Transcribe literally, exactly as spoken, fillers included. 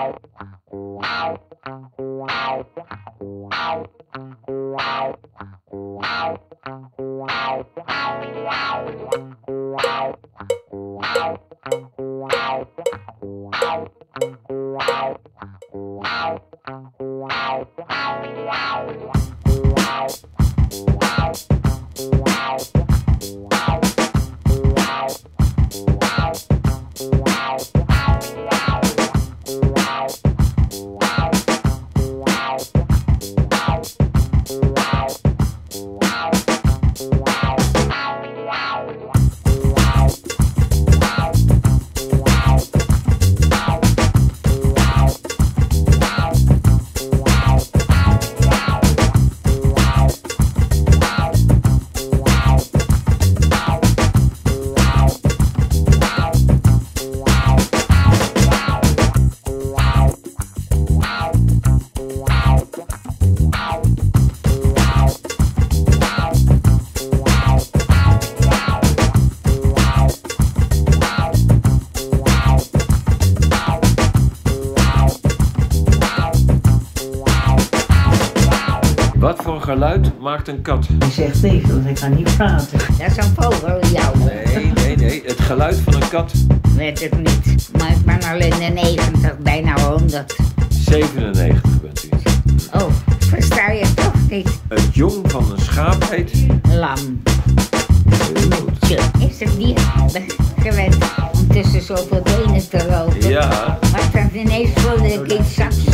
Wat voor geluid maakt een kat? Die zegt niks, want hij kan niet praten. Dat is een vogel, jou. Nee, nee, nee. Het geluid van een kat. Weet ik niet. Maar ik ben al in de negentig, bijna honderd. zevenennegentig bent u. Oh, versta je toch niet? Het jong van een schaap heet... Lam. Heel goed. Is het dier gewend om tussen zoveel benen te lopen? Ja. Maar dan ineens voelde ik iets zacht